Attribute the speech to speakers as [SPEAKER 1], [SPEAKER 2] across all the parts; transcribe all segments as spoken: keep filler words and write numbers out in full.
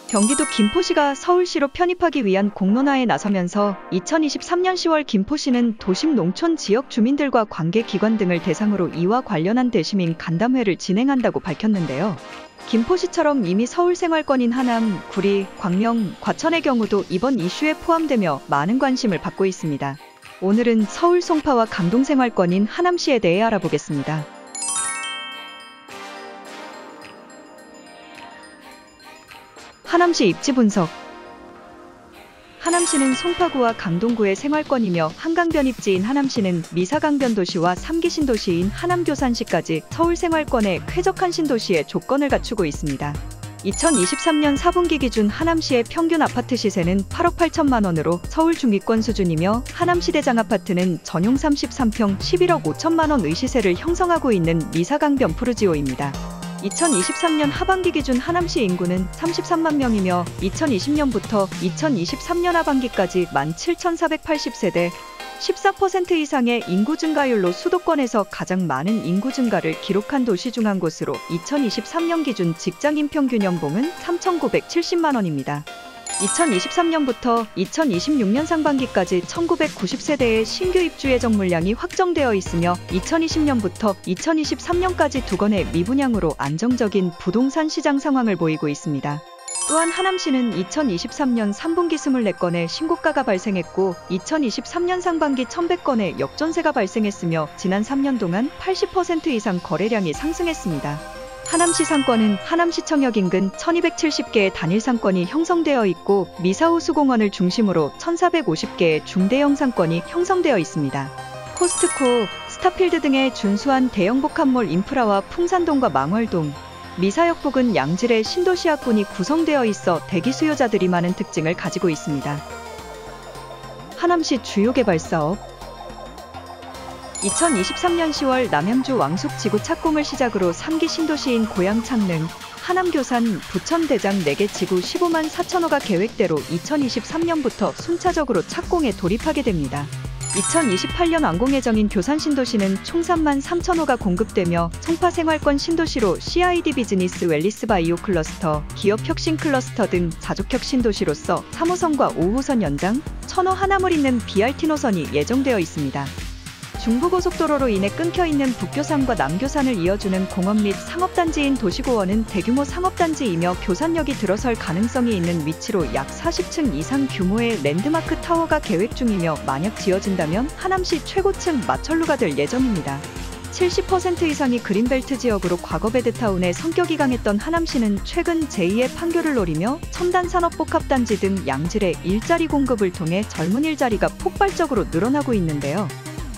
[SPEAKER 1] 경기도 김포시가 서울시로 편입하기 위한 공론화에 나서면서 이천이십삼 년 시월 김포시는 도심 농촌 지역 주민들과 관계기관 등을 대상으로 이와 관련한 대시민 간담회를 진행한다고 밝혔는데요. 김포시처럼 이미 서울 생활권인 하남, 구리, 광명, 과천의 경우도 이번 이슈에 포함되며 많은 관심을 받고 있습니다. 오늘은 서울 송파와 강동 생활권인 하남시에 대해 알아보겠습니다. 하남시 입지 분석. 하남시는 송파구와 강동구의 생활권이며 한강변 입지인 하남시는 미사강변 도시와 삼 기 신도시인 하남교산시까지 서울 생활권에 쾌적한 신도시의 조건을 갖추고 있습니다. 이천이십삼 년 사 분기 기준 하남시의 평균 아파트 시세는 팔억 팔천만 원으로 서울 중위권 수준이며 하남시대장 아파트는 전용 삼십삼 평 십일억 오천만 원의 시세를 형성하고 있는 미사강변 푸르지오입니다. 이천이십삼 년 하반기 기준 하남시 인구는 삼십삼만 명이며 이천이십 년부터 이천이십삼 년 하반기까지 만 칠천사백팔십 세대, 십사 퍼센트 이상의 인구 증가율로 수도권에서 가장 많은 인구 증가를 기록한 도시 중 한 곳으로 이천이십삼 년 기준 직장인 평균 연봉은 삼천구백칠십만 원입니다. 이천이십삼 년부터 이천이십육 년 상반기까지 천구백구십 세대의 신규 입주 예정 물량이 확정되어 있으며 이천이십 년부터 이천이십삼 년까지 두 건의 미분양으로 안정적인 부동산 시장 상황을 보이고 있습니다. 또한 하남시는 이천이십삼 년 삼 분기 이십사 건의 신고가가 발생했고 이천이십삼 년 상반기 천백 건의 역전세가 발생했으며 지난 삼 년 동안 팔십 퍼센트 이상 거래량이 상승했습니다. 하남시 상권은 하남시청역 인근 천이백칠십 개의 단일 상권이 형성되어 있고 미사호수공원을 중심으로 천사백오십 개의 중대형 상권이 형성되어 있습니다. 코스트코, 스타필드 등의 준수한 대형 복합몰 인프라와 풍산동과 망월동, 미사역 부근 양질의 신도시합군이 구성되어 있어 대기 수요자들이 많은 특징을 가지고 있습니다. 하남시 주요 개발 사업. 이천이십삼 년 시월 남양주 왕숙지구 착공을 시작으로 삼 기 신도시인 고양 창릉, 하남교산, 부천대장 네 개 지구 십오만 사천 호가 계획대로 이천이십삼 년부터 순차적으로 착공에 돌입하게 됩니다. 이천이십팔 년 완공 예정인 교산 신도시는 총 삼만 삼천 호가 공급되며 송파 생활권 신도시로 씨아이디 비즈니스 웰리스 바이오 클러스터, 기업 혁신 클러스터 등 자족혁 신도시로서 삼 호선과 오 호선 연장, 천 호 하남을 잇는 비알티 노선이 예정되어 있습니다. 중부고속도로로 인해 끊겨있는 북교산과 남교산을 이어주는 공업 및 상업단지인 도시고원은 대규모 상업단지이며 교산역이 들어설 가능성이 있는 위치로 약 사십 층 이상 규모의 랜드마크 타워가 계획 중이며 만약 지어진다면 하남시 최고층 마철루가 될 예정입니다. 칠십 퍼센트 이상이 그린벨트 지역으로 과거 베드타운의 성격이 강했던 하남시는 최근 제이의 판교를 노리며 첨단 산업복합단지 등 양질의 일자리 공급을 통해 젊은 일자리가 폭발적으로 늘어나고 있는데요.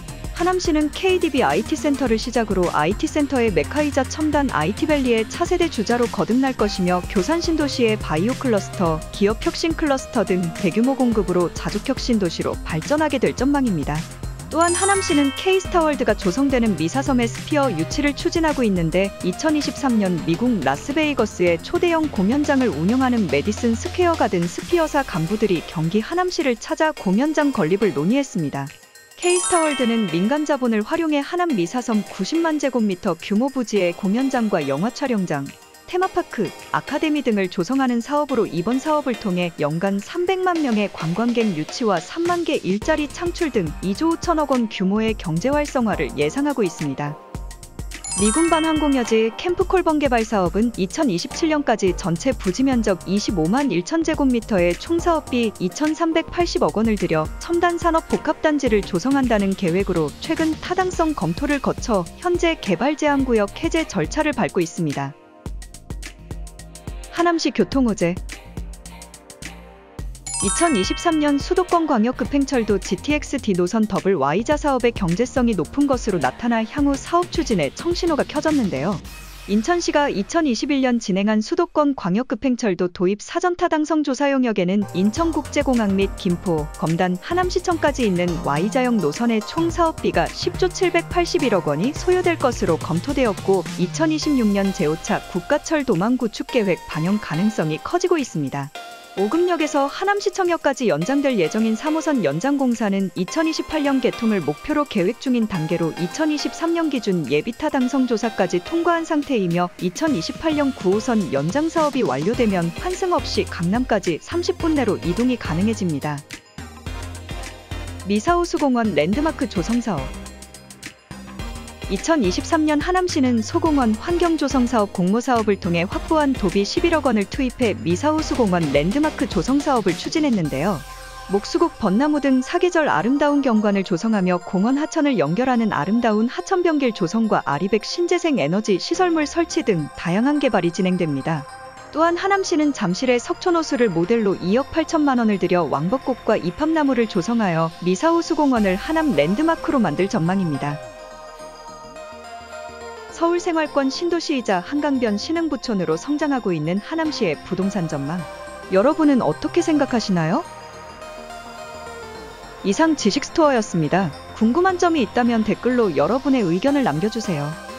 [SPEAKER 1] 하남시는 케이디비 아이티센터를 시작으로 아이티센터의 메카이자 첨단 아이티밸리의 차세대 주자로 거듭날 것이며 교산 신도시의 바이오 클러스터, 기업 혁신 클러스터 등 대규모 공급으로 자족혁 신도시로 발전하게 될 전망입니다. 또한 하남시는 K스타월드가 조성되는 미사섬의 스피어 유치를 추진하고 있는데 이천이십삼 년 미국 라스베이거스의 초대형 공연장을 운영하는 메디슨 스퀘어 가든 스피어사 간부들이 경기 하남시를 찾아 공연장 건립을 논의했습니다. K스타월드는 민간 자본을 활용해 하남 미사섬 구십만 제곱미터 규모 부지의 공연장과 영화 촬영장, 테마파크, 아카데미 등을 조성하는 사업으로 이번 사업을 통해 연간 삼백만 명의 관광객 유치와 삼만 개 일자리 창출 등 이조 오천억 원 규모의 경제 활성화를 예상하고 있습니다. 미군반 항공여지 캠프콜번 개발 사업은 이천이십칠 년까지 전체 부지 면적 이십오만 천 제곱미터의 총 사업비 이천삼백팔십억 원을 들여 첨단 산업 복합단지를 조성한다는 계획으로 최근 타당성 검토를 거쳐 현재 개발 제한구역 해제 절차를 밟고 있습니다. 하남시 교통호재. 이천이십삼 년 수도권 광역급행철도 지티엑스디 노선 더블 와이자 사업의 경제성이 높은 것으로 나타나 향후 사업 추진에 청신호가 켜졌는데요. 인천시가 이천이십일 년 진행한 수도권 광역급행철도 도입 사전 타당성 조사 용역에는 인천국제공항 및 김포, 검단, 하남시청까지 있는 와이자형 노선의 총 사업비가 십조 칠백팔십일억 원이 소요될 것으로 검토되었고 이천이십육 년 제오 차 국가철 도망 구축 계획 반영 가능성이 커지고 있습니다. 오금역에서 하남시청역까지 연장될 예정인 삼 호선 연장 공사는 이천이십팔 년 개통을 목표로 계획 중인 단계로 이천이십삼 년 기준 예비 타당성 조사까지 통과한 상태이며 이천이십팔 년 구 호선 연장 사업이 완료되면 환승 없이 강남까지 삼십 분 내로 이동이 가능해집니다. 미사호수공원 랜드마크 조성사업. 이천이십삼 년 하남시는 소공원 환경조성사업 공모사업을 통해 확보한 도비 십일억 원을 투입해 미사호수공원 랜드마크 조성사업을 추진했는데요. 목수국, 벚나무 등 사계절 아름다운 경관을 조성하며 공원 하천을 연결하는 아름다운 하천변길 조성과 아리백 신재생 에너지 시설물 설치 등 다양한 개발이 진행됩니다. 또한 하남시는 잠실의 석촌호수를 모델로 이억 팔천만 원을 들여 왕벚꽃과 이팝나무를 조성하여 미사호수공원을 하남 랜드마크로 만들 전망입니다. 서울생활권 신도시이자 한강변 신흥부촌으로 성장하고 있는 하남시의 부동산 전망. 여러분은 어떻게 생각하시나요? 이상 지식스토어였습니다. 궁금한 점이 있다면 댓글로 여러분의 의견을 남겨주세요.